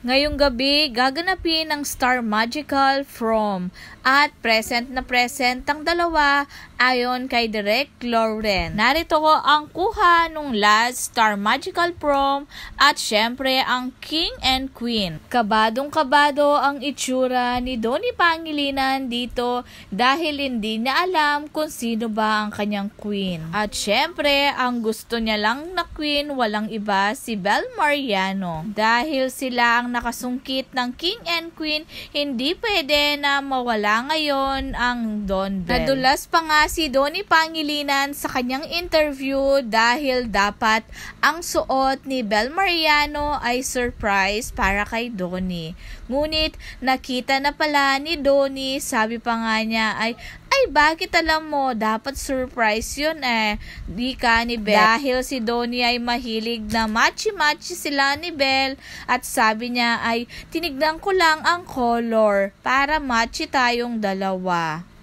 Ngayong gabi, gaganapin ang Star Magical Prom at present na present ang dalawa ayon kay Direk Lauren. Narito ko ang kuha nung last Star Magical Prom at syempre ang King and Queen. Kabadong-kabado ang itsura ni Donnie Pangilinan dito dahil hindi niya alam kung sino ba ang kanyang queen. At syempre, ang gusto niya lang na queen walang iba si Bel Mariano. Dahil sila ang nakasungkit ng King and Queen, hindi pwede na mawala ngayon ang Don Bell. Nadulas pa nga si Donnie Pangilinan sa kanyang interview dahil dapat ang suot ni Bel Mariano ay surprise para kay Donnie. Ngunit nakita na pala ni Donnie, sabi pa nga niya ay bakit alam mo, dapat surprise yun di ka ni Bel. Dahil si Donnie ay mahilig na matchy-matchy sila ni Bel at sabi niya ay tinignan ko lang ang color para matchy tayong dalawa.